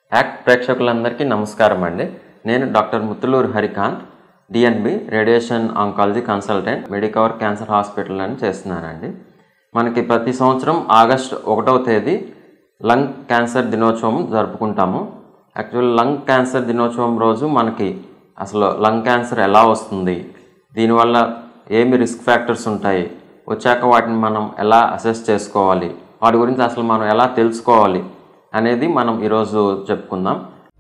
Act ప్రేక్షకులందరికీ నమస్కారం అండి. నేను doctor Muthuluru Harikanth, DNB radiation oncology consultant, Medicover cancer hospital అని చేస్తున్నానండి. మనకి ప్రతి సంవత్సరం ఆగస్టు 1వ తేదీ లంగ్ క్యాన్సర్ దినోత్సవం జరుపుకుంటాము. యాక్చువల్ లంగ్ క్యాన్సర్ దినోత్సవం రోజు మనకి అసలు లంగ్ క్యాన్సర్ ఎలా వస్తుంది, దీనివల్ల ఏమి రిస్క్ ఫ్యాక్టర్స్ ఉంటాయి, వచ్చాక వాటిని మనం ఎలా అసెస్ చేసుకోవాలి, వాటి గురించి అసలు మనం ఎలా తెలుసుకోవాలి అనేది మనం ఈరోజు చెప్పుకుందాం.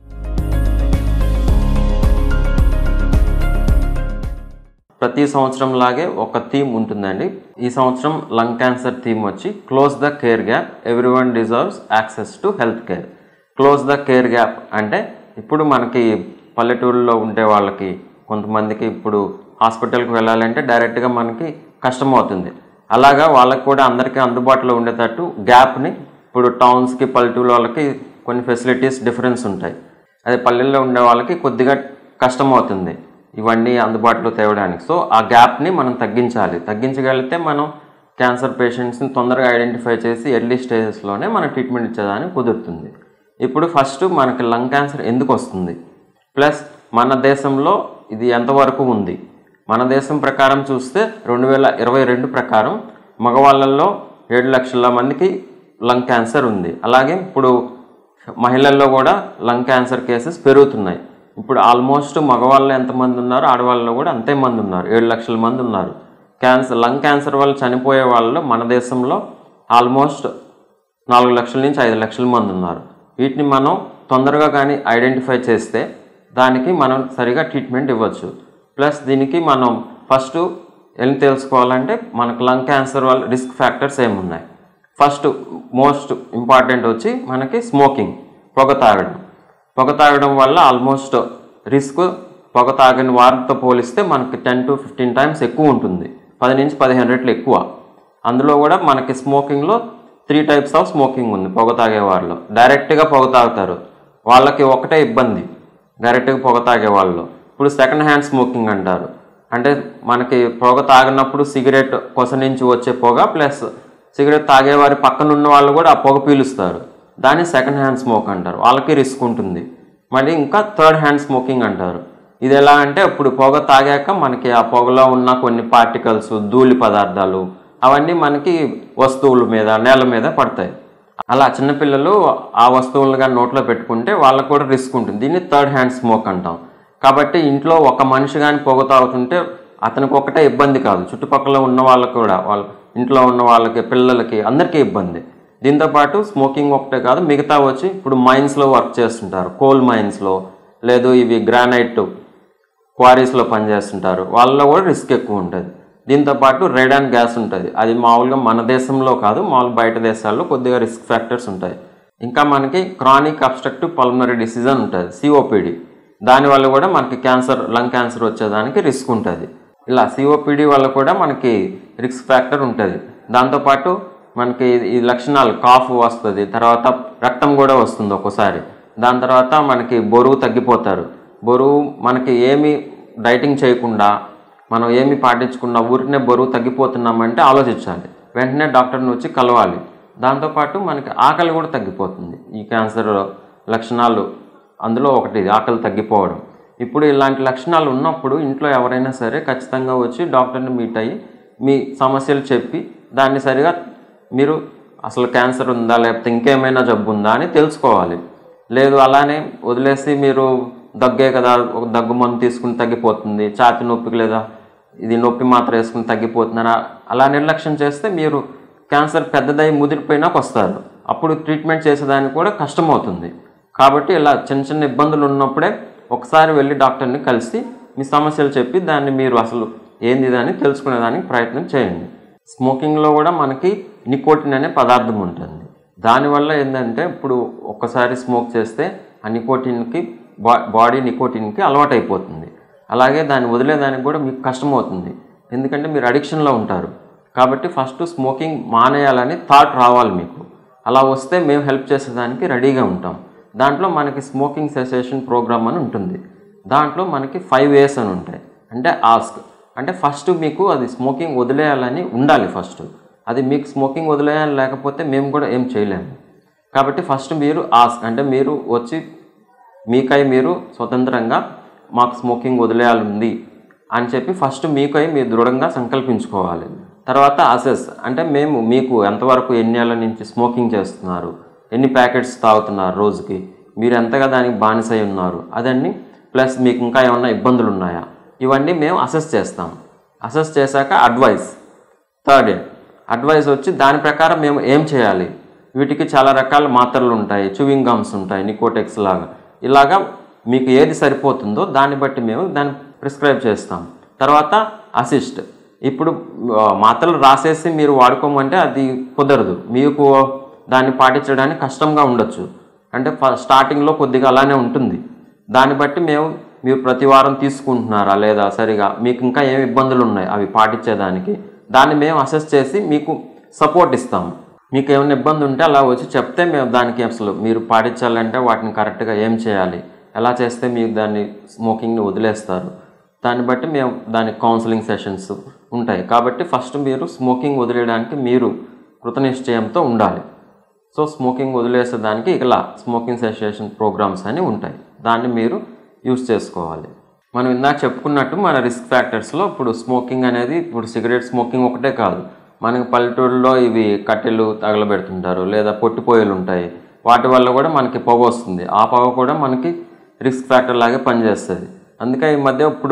ప్రతి సంవత్సరం లాగే ఒక థీమ్ ఉంటుందండి. ఈ సంవత్సరం లంగ్ క్యాన్సర్ థీమ్ వచ్చి close the care gap, everyone deserves access to health care. Close the care gap అంటే ఇప్పుడు మనకి పల్లెటూరులో ఉండే వాళ్ళకి కొంతమందికి ఇప్పుడు హాస్పిటల్కి వెళ్ళాలంటే డైరెక్ట్గా మనకి కష్టమవుతుంది. అలాగా వాళ్ళకి కూడా అందరికీ అందుబాటులో ఉండేటట్టు గ్యాప్ని ఇప్పుడు టౌన్స్కి పల్లెటూరు వాళ్ళకి కొన్ని ఫెసిలిటీస్ డిఫరెన్స్ ఉంటాయి. అదే పల్లెల్లో ఉండే వాళ్ళకి కొద్దిగా కష్టమవుతుంది ఇవన్నీ అందుబాటులో తేవడానికి. సో ఆ గ్యాప్ని మనం తగ్గించగలిగితే మనం క్యాన్సర్ పేషెంట్స్ని తొందరగా ఐడెంటిఫై చేసి ఎర్లీ స్టేజెస్లోనే మనం ట్రీట్మెంట్ ఇచ్చేదానికి కుదురుతుంది. ఇప్పుడు ఫస్ట్ మనకి లంగ్ క్యాన్సర్ ఎందుకు వస్తుంది, ప్లస్ మన దేశంలో ఇది ఎంతవరకు ఉంది. మన దేశం ప్రకారం చూస్తే 2022 ప్రకారం మగవాళ్ళల్లో 7 లక్షల మందికి లంగ్ క్యాన్సర్ ఉంది. అలాగే ఇప్పుడు మహిళల్లో కూడా లంగ్ క్యాన్సర్ కేసెస్ పెరుగుతున్నాయి. ఇప్పుడు ఆల్మోస్ట్ మగవాళ్ళు ఎంతమంది ఉన్నారు, ఆడవాళ్ళలో కూడా అంతే మంది ఉన్నారు, 7 లక్షల మంది ఉన్నారు. లంగ్ క్యాన్సర్ వల్ల చనిపోయే వాళ్ళు మన దేశంలో ఆల్మోస్ట్ 4 లక్షల నుంచి 5 లక్షల మంది ఉన్నారు. వీటిని మనం తొందరగా కానీ ఐడెంటిఫై చేస్తే దానికి మనం సరిగా ట్రీట్మెంట్ ఇవ్వచ్చు. ప్లస్ దీనికి మనం ఫస్ట్ ఏం తెలుసుకోవాలంటే మనకు లంగ్ క్యాన్సర్ వల్ల రిస్క్ ఫ్యాక్టర్స్ ఏమున్నాయి. ఫస్ట్ మోస్ట్ ఇంపార్టెంట్ వచ్చి మనకి స్మోకింగ్, పొగ తాగడం వల్ల ఆల్మోస్ట్ రిస్క్ పొగ తాగని వారితో పోలిస్తే మనకి 10 to 15 టైమ్స్ ఎక్కువ ఉంటుంది, 10 నుంచి 15 రెట్లు ఎక్కువ. అందులో కూడా మనకి స్మోకింగ్లో 3 టైప్స్ ఆఫ్ స్మోకింగ్ ఉంది. పొగ తాగే వాళ్ళు డైరెక్ట్గా పొగ తాగుతారు, వాళ్ళకి ఒకటే ఇబ్బంది డైరెక్ట్గా పొగ తాగే వాళ్ళు. ఇప్పుడు సెకండ్ హ్యాండ్ స్మోకింగ్ అంటారు, అంటే మనకి పొగ తాగినప్పుడు సిగరెట్ కొస నుంచి వచ్చే పొగ ప్లస్ సిగరెట్ తాగేవారి పక్కన ఉన్న వాళ్ళు కూడా ఆ పొగ పీలుస్తారు, దాన్ని సెకండ్ హ్యాండ్ స్మోక్ అంటారు, వాళ్ళకి రిస్క్ ఉంటుంది. మళ్ళీ ఇంకా థర్డ్ హ్యాండ్ స్మోకింగ్ అంటారు. ఇది ఎలా అంటే ఇప్పుడు పొగ తాగాక మనకి ఆ పొగలో ఉన్న కొన్ని పార్టికల్స్, ధూళి పదార్థాలు అవన్నీ మనకి వస్తువుల మీద, నేల మీద పడతాయి. అలా చిన్నపిల్లలు ఆ వస్తువులుగా నోట్లో పెట్టుకుంటే వాళ్ళకు కూడా రిస్క్ ఉంటుంది. దీన్ని థర్డ్ హ్యాండ్ స్మోక్ అంటాం. కాబట్టి ఇంట్లో ఒక మనిషి కానీ పొగ తాగుతుంటే అతనికి ఒకటే ఇబ్బంది కాదు, చుట్టుపక్కల ఉన్న వాళ్ళకు కూడా, వాళ్ళ ఇంట్లో ఉన్న వాళ్ళకి, పిల్లలకి, అందరికీ ఇబ్బంది. దీంతోపాటు స్మోకింగ్ ఒకటే కాదు, మిగతా వచ్చి ఇప్పుడు మైన్స్లో వర్క్ చేస్తుంటారు, కోల్ మైన్స్లో, లేదు ఇవి గ్రానైట్ క్వారీస్లో పనిచేస్తుంటారు, వాళ్ళలో కూడా రిస్క్ ఎక్కువ ఉంటుంది. దీంతోపాటు రేడాన్ గ్యాస్ ఉంటుంది, అది మామూలుగా మన దేశంలో కాదు, మామూలు బయట దేశాల్లో కొద్దిగా రిస్క్ ఫ్యాక్టర్స్ ఉంటాయి. ఇంకా మనకి క్రానిక్ అబ్స్ట్రక్టివ్ పల్మనరీ డిసీజ్ అని ఉంటుంది, సిఓపిడి, దానివల్ల కూడా మనకి లంగ్ క్యాన్సర్ వచ్చేదానికి రిస్క్ ఉంటుంది. ఇలా సిఓపిడి వల్ల కూడా మనకి రిస్క్ ఫ్యాక్టర్ ఉంటుంది. దాంతోపాటు మనకి ఈ లక్షణాలు కాఫ్ వస్తుంది, తర్వాత రక్తం కూడా వస్తుంది ఒక్కోసారి. దాని తర్వాత మనకి బరువు తగ్గిపోతారు. బరువు మనకి ఏమి డైటింగ్ చేయకుండా, మనం ఏమి పాటించకుండా ఊరికనే బరువు తగ్గిపోతున్నామంటే ఆలోచించాలి, వెంటనే డాక్టర్ని వచ్చి కలవాలి. దాంతోపాటు మనకి ఆకలి కూడా తగ్గిపోతుంది. ఈ క్యాన్సర్ లక్షణాలు అందులో ఒకటి ఆకలి తగ్గిపోవడం. ఇప్పుడు ఇలాంటి లక్షణాలు ఉన్నప్పుడు ఇంట్లో ఎవరైనా సరే ఖచ్చితంగా వచ్చి డాక్టర్ని మీట్ అయ్యి మీ సమస్యలు చెప్పి దాన్ని సరిగా మీరు అసలు క్యాన్సర్ ఉందా లేకపోతే ఇంకేమైనా జబ్బు ఉందా అని తెలుసుకోవాలి. లేదు అలానే వదిలేసి మీరు దగ్గే కదా, ఒక దగ్గు మందు తీసుకుని తగ్గిపోతుంది, ఛాతీ నొప్పికి లేదా ఇది నొప్పి మాత్రం వేసుకుని తగ్గిపోతున్నారా, అలా నిర్లక్ష్యం చేస్తే మీరు క్యాన్సర్ పెద్దదై ముదిరిపోయినాక వస్తారు. అప్పుడు ట్రీట్మెంట్ చేసేదానికి కూడా కష్టమవుతుంది. కాబట్టి ఇలా చిన్న ఇబ్బందులు ఉన్నప్పుడే ఒకసారి వెళ్ళి డాక్టర్ని కలిసి మీ సమస్యలు చెప్పి దాన్ని మీరు అసలు ఏంది అని తెలుసుకునేదానికి ప్రయత్నం చేయండి. స్మోకింగ్లో కూడా మనకి నికోటిన్ అనే పదార్థం ఉంటుంది. దానివల్ల ఏంటంటే ఇప్పుడు ఒక్కసారి స్మోక్ చేస్తే ఆ నికోటిన్కి బాడీ నికోటిన్కి అలవాటైపోతుంది. అలాగే దాన్ని వదిలేదానికి కూడా మీకు కష్టమవుతుంది, ఎందుకంటే మీరు అడిక్షన్లో ఉంటారు. కాబట్టి ఫస్ట్ స్మోకింగ్ మానేయాలని థాట్ రావాలి మీకు. అలా వస్తే మేము హెల్ప్ చేసేదానికి రెడీగా ఉంటాం. దాంట్లో మనకి స్మోకింగ్ సెసేషన్ ప్రోగ్రామ్ అని ఉంటుంది. దాంట్లో మనకి 5 ways అని ఉంటాయి. అంటే ఆస్క్ అంటే ఫస్ట్ మీకు అది స్మోకింగ్ వదిలేయాలని ఉండాలి. ఫస్ట్ అది మీకు స్మోకింగ్ వదిలేయాలి లేకపోతే మేము కూడా ఏం చేయలేము. కాబట్టి ఫస్ట్ మీరు ఆస్క్ అంటే మీరు వచ్చి మీకై మీరు స్వతంత్రంగా మాకు స్మోకింగ్ వదిలేయాలి అని చెప్పి ఫస్ట్ మీకై మీరు దృఢంగా సంకల్పించుకోవాలి. తర్వాత అసెస్ అంటే మేము మీకు ఎంతవరకు ఎన్ని ఏళ్ళ నుంచి స్మోకింగ్ చేస్తున్నారు, ఎన్ని ప్యాకెట్స్ తాగుతున్నారు రోజుకి, మీరు ఎంతగా దానికి బానిసై ఉన్నారు అదన్నీ, ప్లస్ మీకు ఇంకా ఏమన్నా ఇబ్బందులు ఉన్నాయా, ఇవన్నీ మేము అసెస్ చేస్తాం. అసెస్ చేశాక థర్డ్ అడ్వైస్ వచ్చి దాని ప్రకారం మేము ఏం చేయాలి. వీటికి చాలా రకాల మాత్రలు ఉంటాయి, చూవింగ్ గమ్స్ ఉంటాయి, నికోటెక్స్ లాగా. ఇలాగా మీకు ఏది సరిపోతుందో దాన్ని బట్టి మేము దాన్ని ప్రిస్క్రైబ్ చేస్తాం. తర్వాత అసిస్ట్. ఇప్పుడు మాత్రలు రాసేసి మీరు వాడుకోమంటే అది కుదరదు, మీకు దాన్ని పాటించడానికి కష్టంగా ఉండొచ్చు. అంటే స్టార్టింగ్లో కొద్దిగా అలానే ఉంటుంది. దాన్ని బట్టి మీరు ప్రతి వారం తీసుకుంటున్నారా లేదా, సరిగా మీకు ఇంకా ఏమి ఇబ్బందులు ఉన్నాయి అవి పాటించేదానికి, దాన్ని మేము అసెస్ చేసి మీకు సపోర్ట్ ఇస్తాము. మీకు ఏమైనా ఇబ్బంది ఉంటే అలా వచ్చి చెప్తే మేము దానికి అసలు మీరు పాటించాలంటే వాటిని కరెక్ట్గా ఏం చేయాలి, ఎలా చేస్తే మీరు దాన్ని స్మోకింగ్ని వదిలేస్తారు, దాన్ని బట్టి మేము దానికి కౌన్సిలింగ్ సెషన్స్ ఉంటాయి. కాబట్టి ఫస్ట్ మీరు స్మోకింగ్ వదిలేయడానికి మీరు కృతనిశ్చయంతో ఉండాలి. సో స్మోకింగ్ వదిలేసేదానికి ఇలా స్మోకింగ్ సెషన్ ప్రోగ్రామ్స్ అని ఉంటాయి, దాన్ని మీరు యూస్ చేసుకోవాలి. మనం ఇందాక చెప్పుకున్నట్టు మన రిస్క్ ఫ్యాక్టర్స్లో ఇప్పుడు స్మోకింగ్ అనేది, ఇప్పుడు సిగరెట్ స్మోకింగ్ ఒకటే కాదు, మనకి పల్లెటూరులో ఇవి కట్టెలు తగలబెడుతుంటారు, లేదా పొట్టిపోయలు ఉంటాయి, వాటి వల్ల కూడా మనకి పొగ వస్తుంది. ఆ పొగ కూడా మనకి రిస్క్ ఫ్యాక్టర్ లాగే పనిచేస్తుంది. అందుకే ఈ మధ్య ఇప్పుడు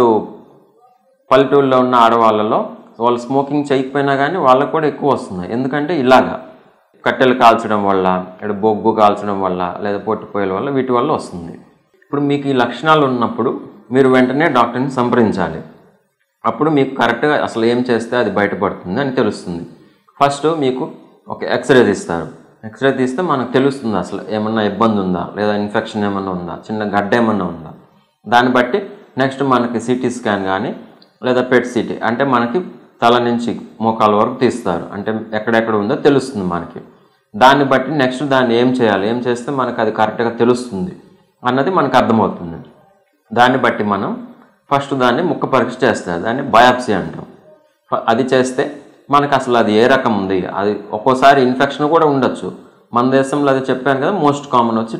పల్లెటూరులో ఉన్న ఆడవాళ్ళలో వాళ్ళు స్మోకింగ్ చేయకపోయినా కానీ వాళ్ళకు కూడా ఎక్కువ వస్తున్నాయి. ఎందుకంటే ఇలాగా కట్టెలు కాల్చడం వల్ల, ఇక్కడ బొగ్గు కాల్చడం వల్ల, లేదా పొట్టిపోయల వల్ల, వీటి వల్ల వస్తుంది. ఇప్పుడు మీకు ఈ లక్షణాలు ఉన్నప్పుడు మీరు వెంటనే డాక్టర్ని సంప్రదించాలి. అప్పుడు మీకు కరెక్ట్గా అసలు ఏం చేస్తే అది బయటపడుతుంది అని తెలుస్తుంది. ఫస్ట్ మీకు ఒక ఎక్స్రే తీస్తారు. ఎక్స్రే తీస్తే మనకు తెలుస్తుంది అసలు ఏమన్నా ఇబ్బంది ఉందా, లేదా ఇన్ఫెక్షన్ ఏమన్నా ఉందా, చిన్న గడ్డ ఏమన్నా ఉందా. దాన్ని బట్టి నెక్స్ట్ మనకి సిటీ స్కాన్ కానీ లేదా పెట్ సిటీ అంటే మనకి తల నుంచి మోకాల వరకు తీస్తారు, అంటే ఎక్కడెక్కడ ఉందో తెలుస్తుంది మనకి. దాన్ని బట్టి నెక్స్ట్ దాన్ని ఏం చేయాలి, ఏం చేస్తే మనకు అది కరెక్ట్గా తెలుస్తుంది అన్నది మనకు అర్థమవుతుంది. దాన్ని బట్టి మనం ఫస్ట్ దాన్ని ముక్క పరీక్ష చేస్తారు, దాన్ని బయాప్సీ అంటాం. అది చేస్తే మనకు అసలు అది ఏ రకం ఉంది, అది ఒక్కోసారి ఇన్ఫెక్షన్ కూడా ఉండొచ్చు. మన దేశంలో అది చెప్పాను కదా, మోస్ట్ కామన్ వచ్చి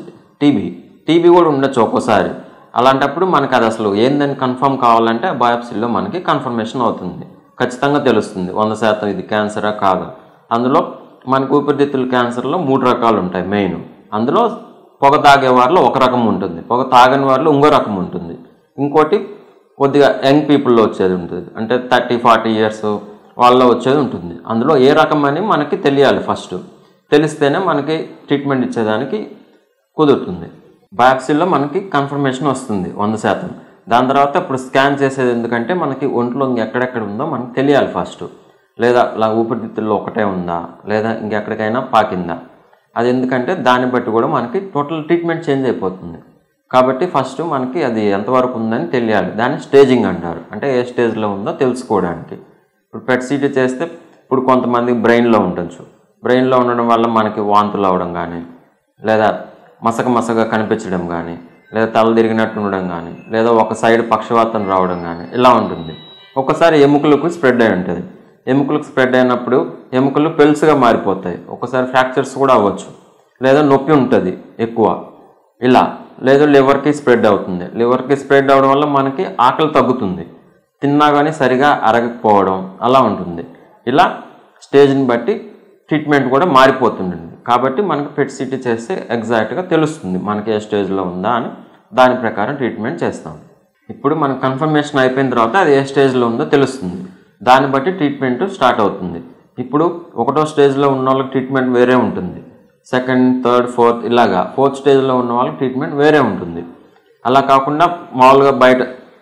టీబీ కూడా ఉండొచ్చు ఒక్కోసారి. అలాంటప్పుడు మనకు అది అసలు ఏందని కన్ఫర్మ్ కావాలంటే బయాప్సీలో మనకి కన్ఫర్మేషన్ అవుతుంది, ఖచ్చితంగా తెలుస్తుంది 100% ఇది క్యాన్సరా కాదా. అందులో మనకు ఊపిరితిత్తుల క్యాన్సర్లో 3 రకాలు ఉంటాయి మెయిన్. అందులో పొగ తాగే వారిలో ఒక రకం ఉంటుంది, పొగ తాగని వారిలో ఇంకో రకం ఉంటుంది, ఇంకోటి కొద్దిగా యంగ్ పీపుల్లో వచ్చేది ఉంటుంది, అంటే 30-40 ఇయర్స్ వాళ్ళలో వచ్చేది ఉంటుంది. అందులో ఏ రకం అని మనకి తెలియాలి. ఫస్ట్ తెలిస్తేనే మనకి ట్రీట్మెంట్ ఇచ్చేదానికి కుదురుతుంది. బయాప్సీలో మనకి కన్ఫర్మేషన్ వస్తుంది 100%. దాని తర్వాత ఇప్పుడు స్కాన్ చేసేది ఎందుకంటే మనకి ఒంట్లో ఎక్కడెక్కడ ఉందో మనకు తెలియాలి ఫస్ట్. లేదా ఊపిరితిత్తుల్లో ఒకటే ఉందా, లేదా ఇంకెక్కడికైనా పాకిందా, అది ఎందుకంటే దాన్ని బట్టి కూడా మనకి టోటల్ ట్రీట్మెంట్ చేంజ్ అయిపోతుంది. కాబట్టి ఫస్ట్ మనకి అది ఎంతవరకు ఉందని తెలియాలి. దాన్ని స్టేజింగ్ అంటారు, అంటే ఏ స్టేజ్లో ఉందో తెలుసుకోవడానికి. ఇప్పుడు పెట్ సిటీ చేస్తే ఇప్పుడు కొంతమంది బ్రెయిన్లో ఉండొచ్చు, బ్రెయిన్లో ఉండడం వల్ల మనకి వాంతులు అవ్వడం కానీ, లేదా మసకగా కనిపించడం కానీ, లేదా తల తిరిగినట్టు ఉండడం కానీ, లేదా ఒక సైడ్ పక్షవాతం రావడం కానీ ఇలా ఉంటుంది. ఒక్కసారి ఎముకలకు స్ప్రెడ్ అయి ఉంటుంది. ఎముకలకు స్ప్రెడ్ అయినప్పుడు ఎముకలు పెల్స్గా మారిపోతాయి, ఒక్కసారి ఫ్రాక్చర్స్ కూడా అవ్వచ్చు, లేదా నొప్పి ఉంటుంది ఎక్కువ ఇలా, లేదా లివర్కి స్ప్రెడ్ అవుతుంది. లివర్కి స్ప్రెడ్ అవ్వడం వల్ల మనకి ఆకలి తగ్గుతుంది, తిన్నా కానీ సరిగా అరగకపోవడం అలా ఉంటుంది. ఇలా స్టేజ్ని బట్టి ట్రీట్మెంట్ కూడా మారిపోతుంటుంది. కాబట్టి మనకి పెట్ సిటీ చేస్తే ఎగ్జాక్ట్గా తెలుస్తుంది మనకి ఏ స్టేజ్లో ఉందా అని, దాని ప్రకారం ట్రీట్మెంట్ చేస్తాం. ఇప్పుడు మనకు కన్ఫర్మేషన్ అయిపోయిన తర్వాత అది ఏ స్టేజ్లో ఉందో తెలుస్తుంది, దాన్ని బట్టి ట్రీట్మెంట్ స్టార్ట్ అవుతుంది. ఇప్పుడు 1వ స్టేజ్లో ఉన్న వాళ్ళకి ట్రీట్మెంట్ వేరే ఉంటుంది, 2nd, 3rd, 4th ఇలాగా 4th స్టేజ్లో ఉన్న వాళ్ళకి ట్రీట్మెంట్ వేరే ఉంటుంది. అలా కాకుండా మామూలుగా బయట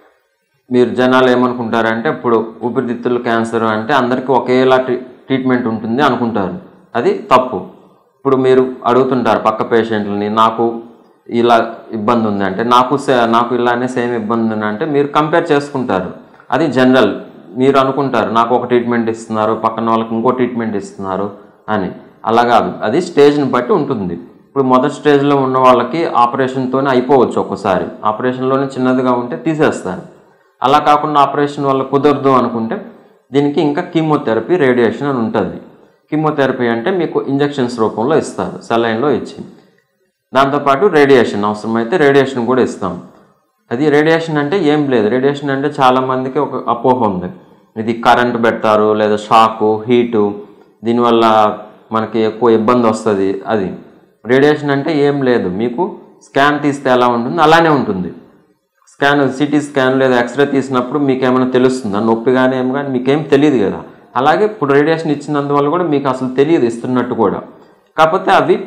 మీరు జనాలు ఏమనుకుంటారంటే ఇప్పుడు ఊపిరితిత్తుల క్యాన్సర్ అంటే అందరికీ ఒకేలా ట్రీట్మెంట్ ఉంటుంది అనుకుంటారు, అది తప్పు. ఇప్పుడు మీరు అడుగుతుంటారు పక్క పేషెంట్లని, నాకు ఇలా ఇబ్బంది ఉంది అంటే, నాకు ఇలానే సేమ్ ఇబ్బంది ఉంది అంటే మీరు కంపేర్ చేసుకుంటారు. అది జనరల్, మీరు అనుకుంటారు నాకు ఒక ట్రీట్మెంట్ ఇస్తున్నారు, పక్కన వాళ్ళకి ఇంకో ట్రీట్మెంట్ ఇస్తున్నారు అని. అలాగా అది స్టేజ్ని బట్టి ఉంటుంది. ఇప్పుడు మొదటి స్టేజ్లో ఉన్న వాళ్ళకి ఆపరేషన్తోనే అయిపోవచ్చు, ఒక్కసారి ఆపరేషన్లోనే చిన్నదిగా ఉంటే తీసేస్తారు. అలా కాకుండా ఆపరేషన్ వల్ల కుదరదు అనుకుంటే దీనికి ఇంకా కీమోథెరపీ, రేడియేషన్ అని ఉంటుంది. కీమోథెరపీ అంటే మీకు ఇంజెక్షన్స్ రూపంలో ఇస్తారు, సెలైన్లో ఇచ్చి. దాంతోపాటు రేడియేషన్, అవసరమైతే రేడియేషన్ కూడా ఇస్తాం. అది రేడియేషన్ అంటే ఏం లేదు. రేడియేషన్ అంటే చాలామందికి ఒక అపోహ ఉంది, ఇది కరెంట్ పెడతారు లేదా షాకు, హీటు, దీనివల్ల మనకి ఎక్కువ ఇబ్బంది వస్తుంది. అది రేడియేషన్ అంటే ఏం లేదు. మీకు స్కాన్ తీస్తే ఎలా ఉంటుంది అలానే ఉంటుంది. స్కాన్, సిటీ స్కాన్ లేదా ఎక్స్రే తీసినప్పుడు మీకు ఏమైనా తెలుస్తుందా, నొప్పి కానీ ఏం కానీ మీకేం తెలియదు కదా. అలాగే ఇప్పుడు రేడియేషన్ ఇచ్చినందువల్ల కూడా మీకు అసలు తెలియదు ఇస్తున్నట్టు కూడా. కాకపోతే అవి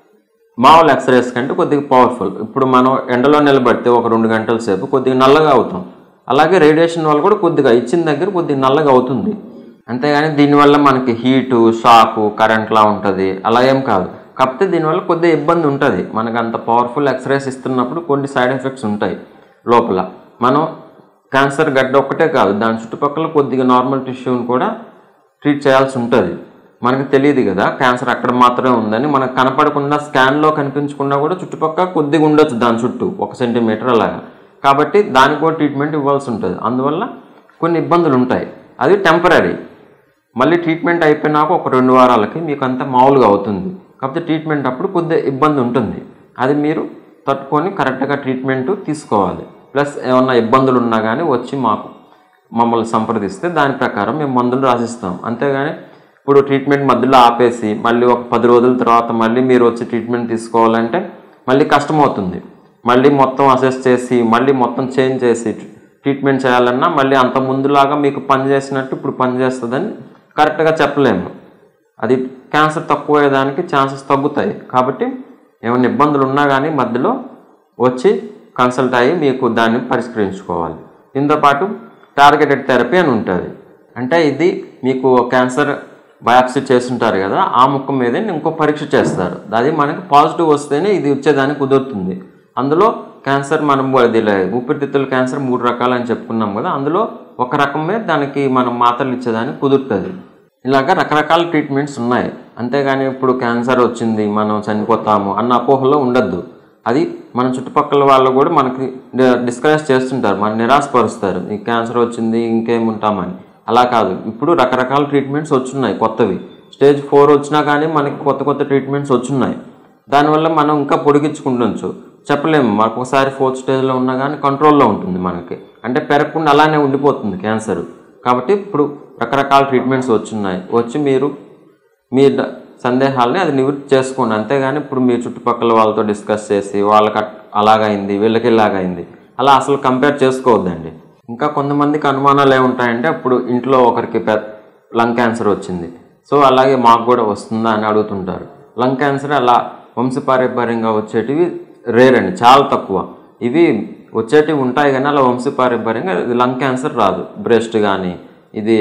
మామూలు ఎక్స్రేస్ కంటే కొద్దిగా పవర్ఫుల్. ఇప్పుడు మనం ఎండలో నిలబడితే ఒక 2 గంటల సేపు కొద్దిగా నల్లగా అవుతాం. అలాగే రేడియేషన్ వల్ల కూడా కొద్దిగా ఇచ్చిన దగ్గర కొద్దిగా నల్లగా అవుతుంది. అంతేగాని దీనివల్ల మనకి హీటు, షాకు, కరెంట్లా ఉంటుంది అలా ఏం కాదు. కాకపోతే దీనివల్ల కొద్దిగా ఇబ్బంది ఉంటుంది. మనకు అంత పవర్ఫుల్ ఎక్స్రేస్ ఇస్తున్నప్పుడు కొన్ని సైడ్ ఎఫెక్ట్స్ ఉంటాయి లోపల. మనం క్యాన్సర్ గడ్డ ఒక్కటే కాదు, దాని చుట్టుపక్కల కొద్దిగా నార్మల్ టిష్యూని కూడా ట్రీట్ చేయాల్సి ఉంటుంది. మనకు తెలియదు కదా క్యాన్సర్ అక్కడ మాత్రమే ఉందని. మనకు కనపడకుండా, స్కాన్లో కనిపించకుండా కూడా చుట్టుపక్కల కొద్దిగా ఉండొచ్చు దాని చుట్టూ 1 సెంటీమీటర్ అలాగా. కాబట్టి దానికి కూడా ట్రీట్మెంట్ ఇవ్వాల్సి ఉంటుంది. అందువల్ల కొన్ని ఇబ్బందులు ఉంటాయి. అది టెంపరీ. మళ్ళీ ట్రీట్మెంట్ అయిపోయినాక ఒక 2 వారాలకి మీకు అంతా మామూలుగా అవుతుంది. కాకపోతే ట్రీట్మెంట్ అప్పుడు కొద్దిగా ఇబ్బంది ఉంటుంది. అది మీరు తట్టుకొని కరెక్ట్గా ట్రీట్మెంట్ తీసుకోవాలి. ప్లస్ ఏమన్నా ఇబ్బందులు ఉన్నా కానీ వచ్చి మమ్మల్ని సంప్రదిస్తే దాని ప్రకారం మేము మందులు రాసిస్తాం. అంతేగాని ఇప్పుడు ట్రీట్మెంట్ మధ్యలో ఆపేసి మళ్ళీ ఒక 10 రోజుల తర్వాత మళ్ళీ మీరు వచ్చి ట్రీట్మెంట్ తీసుకోవాలంటే మళ్ళీ కష్టమవుతుంది. మళ్ళీ మొత్తం అసెస్ చేసి మళ్ళీ మొత్తం చేంజ్ చేసి ట్రీట్మెంట్ చేయాలన్నా మళ్ళీ అంత ముందులాగా మీకు పనిచేసినట్టు ఇప్పుడు పనిచేస్తుందని కరెక్ట్గా చెప్పలేము. అది క్యాన్సర్ తక్కువ అయ్యేదానికి ఛాన్సెస్ తగ్గుతాయి. కాబట్టి ఏమైనా ఇబ్బందులు ఉన్నా కానీ మధ్యలో వచ్చి కన్సల్ట్ అయ్యి మీకు దాన్ని పరిష్కరించుకోవాలి. దీంతోపాటు టార్గెటెడ్ థెరపీ అని ఉంటుంది. అంటే ఇది మీకు క్యాన్సర్ బయాప్సీ చేస్తుంటారు కదా, ఆ ముక్క మీదే ఇంకో పరీక్ష చేస్తారు. అది మనకి పాజిటివ్ వస్తేనే ఇది వచ్చేదానికి కుదురుతుంది. అందులో క్యాన్సర్ మనం ఊపిరితిత్తుల క్యాన్సర్ 3 రకాలు అని చెప్పుకున్నాం కదా, అందులో ఒక రకమే దానికి మనం మాత్రలు ఇచ్చేదానికి కుదురుతుంది. ఇలాగ రకరకాల ట్రీట్మెంట్స్ ఉన్నాయి. అంతేగాని ఇప్పుడు క్యాన్సర్ వచ్చింది మనం చనిపోతాము అన్న అపోహలో ఉండద్దు. అది మన చుట్టుపక్కల వాళ్ళు కూడా మనకి డిస్కరేజ్ చేస్తుంటారు, మన నిరాశపరుస్తారు, ఈ క్యాన్సర్ వచ్చింది ఇంకేముంటామని. అలా కాదు, ఇప్పుడు రకరకాల ట్రీట్మెంట్స్ వచ్చున్నాయి కొత్తవి. స్టేజ్ 4 వచ్చినా కానీ మనకి కొత్త ట్రీట్మెంట్స్ వచ్చున్నాయి. దానివల్ల మనం ఇంకా పొడిగించుకుంటుండొచ్చు, చెప్పలేము. మనకు ఒకసారి 4th స్టేజ్లో ఉన్నా కానీ కంట్రోల్లో ఉంటుంది మనకి. అంటే పెరగకుండా అలానే ఉండిపోతుంది క్యాన్సర్. కాబట్టి ఇప్పుడు రకరకాల ట్రీట్మెంట్స్ వచ్చి మీరు మీ సందేహాలని అది నివృత్తి చేసుకోండి. అంతేగాని ఇప్పుడు మీ చుట్టుపక్కల వాళ్ళతో డిస్కస్ చేసి వాళ్ళకి అలాగైంది వీళ్ళకి ఇలాగైంది అలా అసలు కంపేర్ చేసుకోవద్దండి. ఇంకా కొంతమందికి అనుమానాలు ఏముంటాయంటే, ఇప్పుడు ఇంట్లో ఒకరికి లంగ్ క్యాన్సర్ వచ్చింది, సో అలాగే మాకు కూడా వస్తుందా అని అడుగుతుంటారు. లంగ్ క్యాన్సర్ అలా వంశపారంపర్యంగా వచ్చేటివి రేర్ అండి, చాలా తక్కువ. ఇవి వచ్చేటివి ఉంటాయి కానీ అలా వంశపారంపర్యంగా లంగ్ క్యాన్సర్ రాదు. బ్రెస్ట్ కానీ ఇది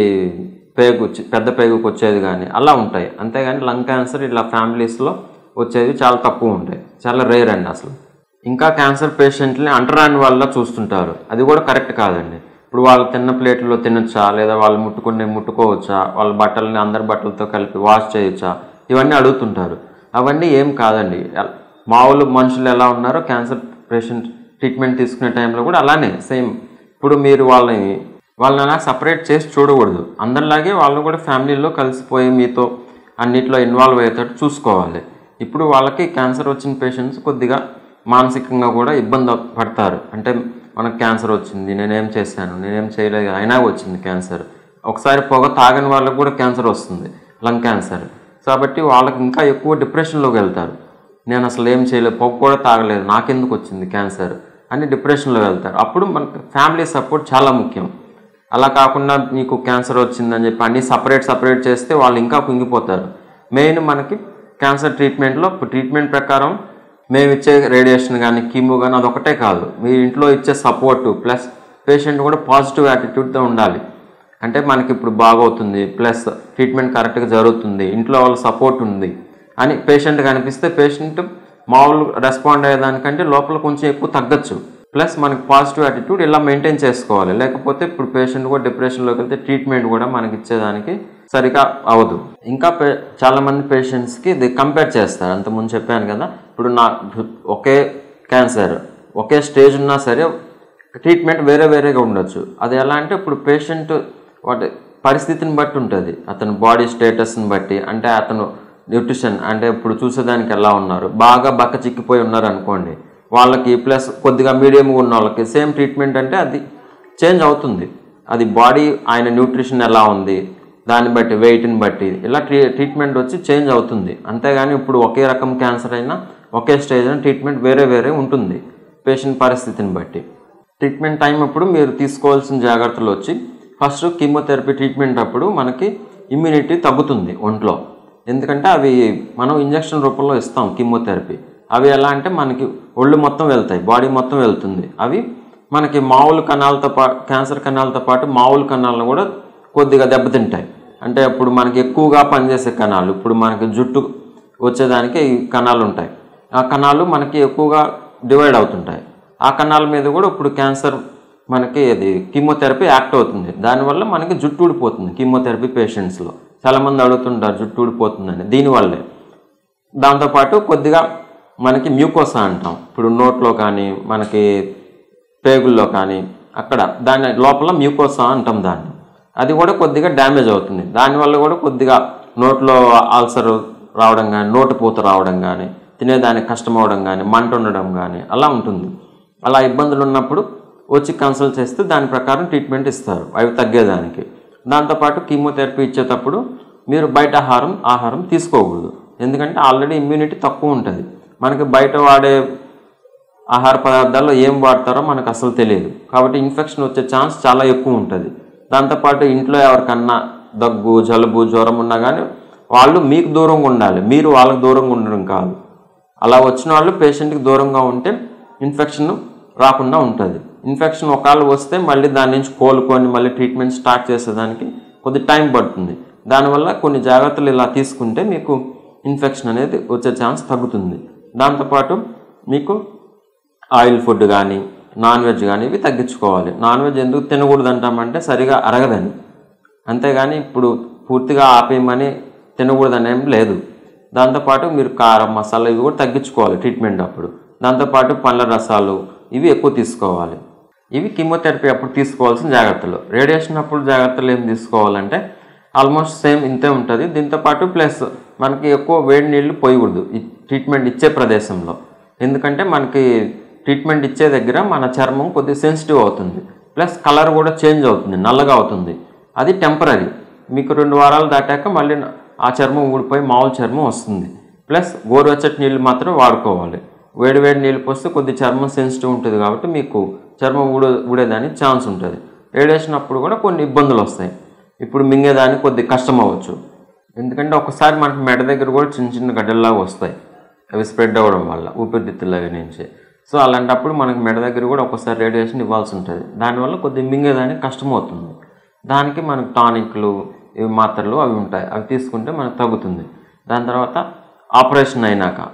పెద్ద పేగుకు వచ్చేది కానీ అలా ఉంటాయి. అంతేగాని లంగ్ క్యాన్సర్ ఇలా ఫ్యామిలీస్లో వచ్చేవి చాలా తక్కువ ఉంటాయి, చాలా రేర్ అండి అసలు. ఇంకా క్యాన్సర్ పేషెంట్ని అంటరాని వాళ్ళ చూస్తుంటారు, అది కూడా కరెక్ట్ కాదండి. ఇప్పుడు వాళ్ళు తిన్న ప్లేట్లో తినొచ్చా, లేదా వాళ్ళు ముట్టుకోవచ్చా, వాళ్ళ బట్టలని అందరి బట్టలతో కలిపి వాష్ చేయొచ్చా, ఇవన్నీ అడుగుతుంటారు. అవన్నీ ఏం కాదండి. మామూలు మనుషులు ఎలా ఉన్నారో క్యాన్సర్ పేషెంట్ ట్రీట్మెంట్ తీసుకునే టైంలో కూడా అలానే సేమ్. ఇప్పుడు మీరు వాళ్ళని అలా సపరేట్ చేసి చూడకూడదు. అందరిలాగే వాళ్ళు కూడా ఫ్యామిలీలో కలిసిపోయి మీతో అన్నిట్లో ఇన్వాల్వ్ అయ్యేటట్టు చూసుకోవాలి. ఇప్పుడు వాళ్ళకి క్యాన్సర్ వచ్చిన పేషెంట్స్ కొద్దిగా మానసికంగా కూడా ఇబ్బంది పడతారు. అంటే మనకు క్యాన్సర్ వచ్చింది, నేనేం చేశాను, నేనేం చేయలేదు, అయినా వచ్చింది క్యాన్సర్. ఒకసారి పొగ తాగని వాళ్ళకు కూడా క్యాన్సర్ వస్తుంది, లంగ్ క్యాన్సర్. కాబట్టి వాళ్ళకి ఇంకా ఎక్కువ డిప్రెషన్లోకి వెళ్తారు. నేను అసలు ఏం చేయలేదు, పొగ కూడా తాగలేదు, నాకెందుకు వచ్చింది క్యాన్సర్ అని డిప్రెషన్లో వెళ్తారు. అప్పుడు మనకు ఫ్యామిలీ సపోర్ట్ చాలా ముఖ్యం. అలా కాకుండా మీకు క్యాన్సర్ వచ్చిందని చెప్పి అన్నీ సపరేట్ చేస్తే వాళ్ళు ఇంకా కుంగిపోతారు. మెయిన్ మనకి క్యాన్సర్ ట్రీట్మెంట్లో ట్రీట్మెంట్ ప్రకారం మేము ఇచ్చే రేడియేషన్ కానీ కీమో కానీ అదొకటే కాదు, మీ ఇంట్లో ఇచ్చే సపోర్టు ప్లస్ పేషెంట్ కూడా పాజిటివ్ యాటిట్యూడ్తో ఉండాలి. అంటే మనకి ఇప్పుడు బాగవుతుంది, ప్లస్ ట్రీట్మెంట్ కరెక్ట్గా జరుగుతుంది, ఇంట్లో వాళ్ళ సపోర్ట్ ఉంది అని పేషెంట్కి అనిపిస్తే పేషెంట్ మామూలు రెస్పాండ్ అయ్యేదానికంటే లోపల కొంచెం ఎక్కువ తగ్గచ్చు. ప్లస్ మనకి పాజిటివ్ యాటిట్యూడ్ ఇలా మెయింటైన్ చేసుకోవాలి. లేకపోతే ఇప్పుడు పేషెంట్ కూడా డిప్రెషన్లోకి వెళ్తే ట్రీట్మెంట్ కూడా మనకి ఇచ్చేదానికి సరిగా అవ్వదు. ఇంకా చాలామంది పేషెంట్స్కి ఇది కంపేర్ చేస్తారు. అంతకుముందు చెప్పాను కదా, ఇప్పుడు ఒకే క్యాన్సర్ ఒకే స్టేజ్ ఉన్నా సరే ట్రీట్మెంట్ వేరేగా ఉండొచ్చు. అది ఎలా అంటే ఇప్పుడు పేషెంట్ వాటి పరిస్థితిని బట్టి ఉంటుంది, అతని బాడీ స్టేటస్ని బట్టి. అంటే అతను న్యూట్రిషన్ అంటే ఇప్పుడు చూసేదానికి ఎలా ఉన్నారు, బాగా బక్క చిక్కిపోయి ఉన్నారు అనుకోండి, వాళ్ళకి ప్లస్ కొద్దిగా మీడియంగా ఉన్న వాళ్ళకి సేమ్ ట్రీట్మెంట్ అంటే అది చేంజ్ అవుతుంది. అది బాడీ ఆయన న్యూట్రిషన్ ఎలా ఉంది దాన్ని బట్టి, వెయిట్ని బట్టి ఇలా ట్రీట్మెంట్ వచ్చి చేంజ్ అవుతుంది. అంతేగాని ఇప్పుడు ఒకే రకం క్యాన్సర్ అయినా ఒకే స్టేజ్ అయినా ట్రీట్మెంట్ వేరే వేరే ఉంటుంది పేషెంట్ పరిస్థితిని బట్టి. ట్రీట్మెంట్ టైం అప్పుడు మీరు తీసుకోవాల్సిన జాగ్రత్తలు వచ్చి, ఫస్ట్ కీమోథెరపీ ట్రీట్మెంట్ అప్పుడు మనకి ఇమ్యూనిటీ తగ్గుతుంది ఒంట్లో. ఎందుకంటే అవి మనం ఇంజక్షన్ రూపంలో ఇస్తాం కీమోథెరపీ. అవి ఎలా అంటే మనకి ఒళ్ళు మొత్తం వెళ్తాయి, బాడీ మొత్తం వెళ్తుంది. అవి మనకి మామూలు కణాలతో పాటు, క్యాన్సర్ కణాలతో పాటు మామూలు కణాలను కూడా కొద్దిగా దెబ్బతింటాయి. అంటే ఇప్పుడు మనకి ఎక్కువగా పనిచేసే కణాలు, ఇప్పుడు మనకి జుట్టు వచ్చేదానికి ఈ కణాలు ఉంటాయి. ఆ కణాలు మనకి ఎక్కువగా డివైడ్ అవుతుంటాయి. ఆ కణాల మీద కూడా ఇప్పుడు క్యాన్సర్ మనకి అది కీమోథెరపీ యాక్ట్ అవుతుంది. దానివల్ల మనకి జుట్టు ఊడిపోతుంది కీమోథెరపీ పేషెంట్స్లో. చాలామంది అడుగుతుంటారు జుట్టు ఊడిపోతుందని, దీనివల్లే. దాంతోపాటు కొద్దిగా మనకి మ్యూకోసా అంటాం, ఇప్పుడు నోట్లో కానీ మనకి పేగుల్లో కానీ అక్కడ దాని లోపల మ్యూకోసా అంటాం దాన్ని. అది కూడా కొద్దిగా డ్యామేజ్ అవుతుంది. దానివల్ల కూడా కొద్దిగా నోట్లో అల్సర్ రావడం కానీ, నోటిపూత రావడం కానీ, తినేదానికి కష్టం అవడం కానీ, మంట ఉండడం కానీ అలా ఉంటుంది. అలా ఇబ్బందులు ఉన్నప్పుడు వచ్చి కన్సల్ట్ చేస్తే దాని ప్రకారం ట్రీట్మెంట్ ఇస్తారు అవి తగ్గేదానికి. దాంతోపాటు కీమోథెరపీ ఇచ్చేటప్పుడు మీరు బయట ఆహారం తీసుకోకూడదు. ఎందుకంటే ఆల్రెడీ ఇమ్యూనిటీ తక్కువ ఉంటుంది. మనకి బయట వాడే ఆహార పదార్థాల్లో ఏం వాడతారో మనకు అసలు తెలియదు. కాబట్టి ఇన్ఫెక్షన్ వచ్చే ఛాన్స్ చాలా ఎక్కువ ఉంటుంది. దాంతోపాటు ఇంట్లో ఎవరికన్నా దగ్గు, జలుబు, జ్వరం ఉన్నా కానీ వాళ్ళు మీకు దూరంగా ఉండాలి, మీరు వాళ్ళకి దూరంగా ఉండడం కాదు. అలా వచ్చిన వాళ్ళు పేషెంట్కి దూరంగా ఉంటే ఇన్ఫెక్షన్ రాకుండా ఉంటుంది. ఇన్ఫెక్షన్ ఒకవేళ వస్తే మళ్ళీ దాని నుంచి కోలుకొని మళ్ళీ ట్రీట్మెంట్ స్టార్ట్ చేసేదానికి కొద్ది టైం పడుతుంది. దానివల్ల కొన్ని జాగ్రత్తలు ఇలా తీసుకుంటే మీకు ఇన్ఫెక్షన్ అనేది వచ్చే ఛాన్స్ తగ్గుతుంది. దాంతోపాటు మీకు ఆయిల్ ఫుడ్ కానీ, నాన్ వెజ్ కానీ ఇవి తగ్గించుకోవాలి. నాన్ వెజ్ ఎందుకు తినకూడదు అంటామంటే సరిగా అరగదని, అంతేగాని ఇప్పుడు పూర్తిగా ఆపేయమని తినకూడదని ఏం లేదు. దాంతోపాటు మీరు కారం, మసాలా ఇవి కూడా తగ్గించుకోవాలి ట్రీట్మెంట్ అప్పుడు. దాంతోపాటు పండ్ల రసాలు ఇవి ఎక్కువ తీసుకోవాలి. ఇవి కీమోథెరపీ అప్పుడు తీసుకోవాల్సిన జాగ్రత్తలు. రేడియేషన్ అప్పుడు జాగ్రత్తలు ఏం తీసుకోవాలంటే ఆల్మోస్ట్ సేమ్ ఇంతే ఉంటుంది. దీంతోపాటు ప్లస్ మనకి ఎక్కువ వేడి నీళ్ళు పోయకూడదు ఈ ట్రీట్మెంట్ ఇచ్చే ప్రదేశంలో. ఎందుకంటే మనకి ట్రీట్మెంట్ ఇచ్చే దగ్గర మన చర్మం కొద్దిగా సెన్సిటివ్ అవుతుంది, ప్లస్ కలర్ కూడా చేంజ్ అవుతుంది, నల్లగా అవుతుంది. అది టెంపరీ. మీకు 2 వారాలు దాటాక మళ్ళీ ఆ చర్మం ఊడిపోయి మామూలు చర్మం వస్తుంది. ప్లస్ గోరువెచ్చటి నీళ్ళు మాత్రం వాడుకోవాలి. వేడి నీళ్ళు పోస్తే కొద్ది చర్మం సెన్సిటివ్ ఉంటుంది కాబట్టి మీకు చర్మం ఊడేదానికి ఛాన్స్ ఉంటుంది. రేడియేషన్ అప్పుడు కూడా కొన్ని ఇబ్బందులు వస్తాయి. ఇప్పుడు మింగేదానికి కొద్ది కష్టం అవ్వచ్చు. ఎందుకంటే ఒకసారి మనకి మెడ దగ్గర కూడా చిన్న చిన్న గడ్డల్లాగా వస్తాయి, అవి స్ప్రెడ్ అవ్వడం వల్ల ఊపిరితిత్తుల నుంచి. సో అలాంటప్పుడు మనకి మెడ దగ్గర కూడా ఒకసారి రేడియేషన్ ఇవ్వాల్సి ఉంటుంది. దానివల్ల కొద్దిగా మింగేదానికి కష్టం అవుతుంది. దానికి మనకు టానిక్లు, ఇవి మాత్రలు అవి ఉంటాయి, అవి తీసుకుంటే మనకు తగ్గుతుంది. దాని తర్వాత ఆపరేషన్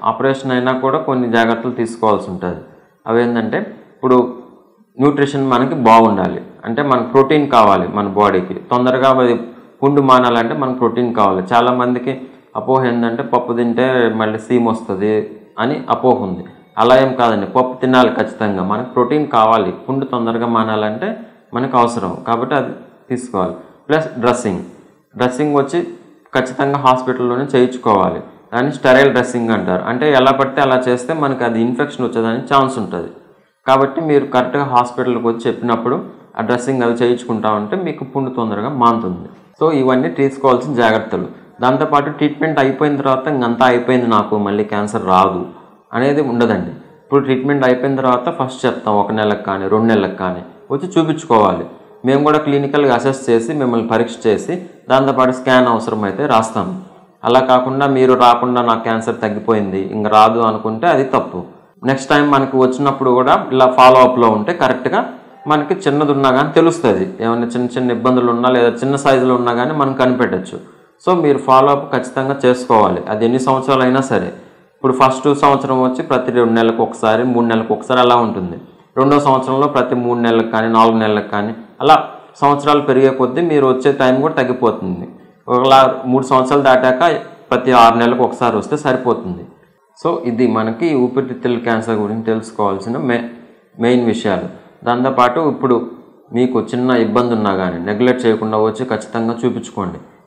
అయినా కూడా కొన్ని జాగ్రత్తలు తీసుకోవాల్సి ఉంటుంది. అవి ఏంటంటే ఇప్పుడు న్యూట్రిషన్ మనకి బాగుండాలి. అంటే మనకు ప్రోటీన్ కావాలి మన బాడీకి. తొందరగా అది పుండు మానాలంటే మనకు ప్రోటీన్ కావాలి. చాలామందికి అపోహ ఏంటంటే పప్పు తింటే మళ్ళీ సీమ్ వస్తుంది అని అపోహ ఉంది. అలా ఏం కాదండి, పప్పు తినాలి ఖచ్చితంగా. మనకు ప్రోటీన్ కావాలి, పుండు తొందరగా మానాలంటే మనకు అవసరం, కాబట్టి అది తీసుకోవాలి. ప్లస్ డ్రెస్సింగ్ వచ్చి ఖచ్చితంగా హాస్పిటల్లోనే చేయించుకోవాలి. దాన్ని స్టెరైల్ డ్రెస్సింగ్ అంటారు. అంటే ఎలా పడితే అలా చేస్తే మనకి అది ఇన్ఫెక్షన్ వచ్చేదానికి ఛాన్స్ ఉంటుంది. కాబట్టి మీరు కరెక్ట్గా హాస్పిటల్కి వచ్చి చెప్పినప్పుడు ఆ డ్రెస్సింగ్ అవి చేయించుకుంటా ఉంటే మీకు పుండు తొందరగా మానుతుంది. సో ఇవన్నీ తీసుకోవాల్సిన జాగ్రత్తలు. దాంతోపాటు ట్రీట్మెంట్ అయిపోయిన తర్వాత ఇంకంతా అయిపోయింది, నాకు మళ్ళీ క్యాన్సర్ రాదు అనేది ఉండదండి. ఇప్పుడు ట్రీట్మెంట్ అయిపోయిన తర్వాత ఫస్ట్ చెప్తాం 1 నెలకు కానీ 2 నెలలకు కానీ వచ్చి చూపించుకోవాలి. మేము కూడా క్లినికల్గా అసెస్ చేసి మిమ్మల్ని పరీక్ష చేసి దాంతోపాటు స్కాన్ అవసరమైతే రాస్తాము. అలా కాకుండా మీరు రాకుండా నాకు క్యాన్సర్ తగ్గిపోయింది ఇంక రాదు అనుకుంటే అది తప్పు. నెక్స్ట్ టైం మనకు వచ్చినప్పుడు కూడా ఇలా ఫాలోఅప్లో ఉంటే కరెక్ట్గా మనకి చిన్నది ఉన్నా కానీ తెలుస్తుంది. ఏమైనా చిన్న ఇబ్బందులు ఉన్నా లేదా చిన్న సైజులో ఉన్నా కానీ మనం కనిపెట్టచ్చు. సో మీరు ఫాలోఅప్ ఖచ్చితంగా చేసుకోవాలి, అది ఎన్ని సంవత్సరాలు అయినా సరే. ఇప్పుడు ఫస్ట్ సంవత్సరం వచ్చి ప్రతి 2 నెలలకు ఒకసారి 3 నెలలకు ఒకసారి అలా ఉంటుంది. రెండో సంవత్సరంలో ప్రతి 3 నెలలకు కానీ 4 నెలలకు కానీ అలా సంవత్సరాలు పెరిగే కొద్దీ మీరు వచ్చే టైం కూడా తగ్గిపోతుంది. ఒకలా 3 సంవత్సరాలు దాటాక ప్రతి 6 నెలలకు ఒకసారి వస్తే సరిపోతుంది. సో ఇది మనకి ఊపిరితిత్తుల క్యాన్సర్ గురించి తెలుసుకోవాల్సిన మెయిన్ విషయాలు. దాంతోపాటు ఇప్పుడు మీకు చిన్న ఇబ్బంది ఉన్నా కానీ నెగ్లెక్ట్ చేయకుండా వచ్చి ఖచ్చితంగా చూపించుకోండి.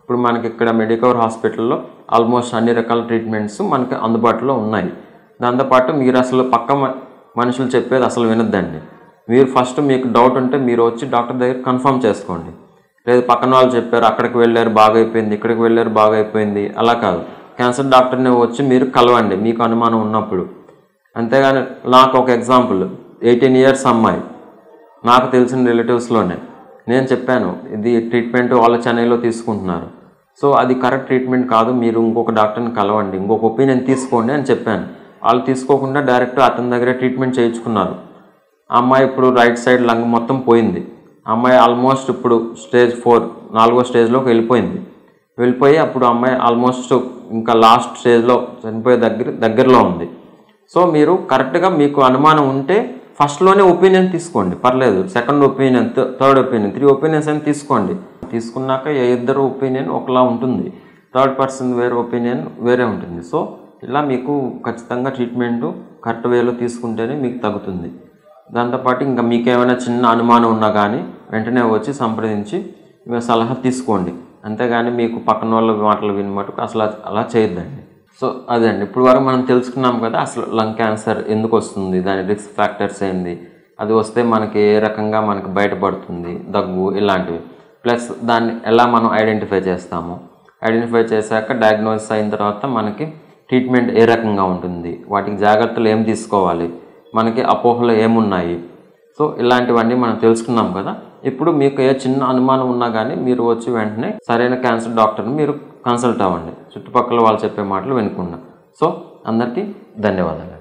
ఇప్పుడు మనకి ఇక్కడ మెడికవర్ హాస్పిటల్లో ఆల్మోస్ట్ అన్ని రకాల ట్రీట్మెంట్స్ మనకి అందుబాటులో ఉన్నాయి. దాంతోపాటు మీరు అసలు పక్క మనుషులు చెప్పేది అసలు వినొద్దండి. మీరు ఫస్ట్ మీకు డౌట్ ఉంటే మీరు వచ్చి డాక్టర్ దగ్గర కన్ఫర్మ్ చేసుకోండి. లేదు పక్కన వాళ్ళు చెప్పారు అక్కడికి వెళ్ళారు బాగైపోయింది, ఇక్కడికి వెళ్ళారు బాగైపోయింది, అలా కాదు. క్యాన్సర్ డాక్టర్ని వచ్చి మీరు కలవండి మీకు అనుమానం ఉన్నప్పుడు. అంతేగాని నాకు ఒక ఎగ్జాంపుల్, 18 years అమ్మాయి, నాకు తెలిసిన రిలేటివ్స్లోనే నేను చెప్పాను ఇది ట్రీట్మెంట్ వాళ్ళ చెన్నైలో తీసుకుంటున్నారు, సో అది కరెక్ట్ ట్రీట్మెంట్ కాదు, మీరు ఇంకొక డాక్టర్ని కలవండి, ఇంకొక ఒపీనియన్ తీసుకోండి అని చెప్పాను. వాళ్ళు తీసుకోకుండా డైరెక్ట్ అతని దగ్గర ట్రీట్మెంట్ చేయించుకున్నారు. ఆ అమ్మాయి ఇప్పుడు రైట్ సైడ్ లంగ్ మొత్తం పోయింది. ఆ అమ్మాయి ఆల్మోస్ట్ ఇప్పుడు స్టేజ్ 4 4వ స్టేజ్లోకి వెళ్ళిపోయి అప్పుడు అమ్మాయి ఆల్మోస్ట్ ఇంకా లాస్ట్ స్టేజ్లో చనిపోయే దగ్గరలో ఉంది. సో మీరు కరెక్ట్గా మీకు అనుమానం ఉంటే ఫస్ట్లోనే ఒపీనియన్ తీసుకోండి, పర్లేదు. Second opinion, third opinion, 3 opinions అని తీసుకోండి. తీసుకున్నాక ఇద్దరు ఒపీనియన్ ఒకలా ఉంటుంది, థర్డ్ పర్సన్ వేరే ఒపీనియన్ వేరే ఉంటుంది. సో ఇలా మీకు ఖచ్చితంగా ట్రీట్మెంటు కరెక్ట్ వేలో తీసుకుంటేనే మీకు తగ్గుతుంది. దాంతోపాటు ఇంకా మీకు ఏమైనా చిన్న అనుమానం ఉన్నా కానీ వెంటనే వచ్చి సంప్రదించి సలహా తీసుకోండి. అంతేగాని మీకు పక్కన వాళ్ళ మాటలు వినమటుకు అసలు అలా చేయొద్దండి. సో అదే అండి, ఇప్పుడు వరకు మనం తెలుసుకున్నాం కదా అసలు లంగ్ క్యాన్సర్ ఎందుకు వస్తుంది, దాని రిస్క్ ఫ్యాక్టర్స్ ఏంది, అది వస్తే మనకి ఏ రకంగా మనకి బయటపడుతుంది, దగ్గు ఇలాంటివి, ప్లస్ దాన్ని ఎలా మనం ఐడెంటిఫై చేస్తాము, ఐడెంటిఫై చేశాక డయాగ్నోసిస్ అయిన తర్వాత మనకి ట్రీట్మెంట్ ఏ రకంగా ఉంటుంది, వాటికి జాగ్రత్తలు ఏం తీసుకోవాలి, మనకి అపోహలు ఏమున్నాయి, సో ఇలాంటివన్నీ మనం తెలుసుకున్నాం కదా. ఇప్పుడు మీకు ఏ చిన్న అనుమానం ఉన్నా కానీ మీరు వచ్చి వెంటనే సరైన క్యాన్సర్ డాక్టర్ని మీరు కన్సల్ట్ అవ్వండి, చుట్టుపక్కల వాళ్ళు చెప్పే మాటలు వినకుండా. సో అందరికీ ధన్యవాదాలు.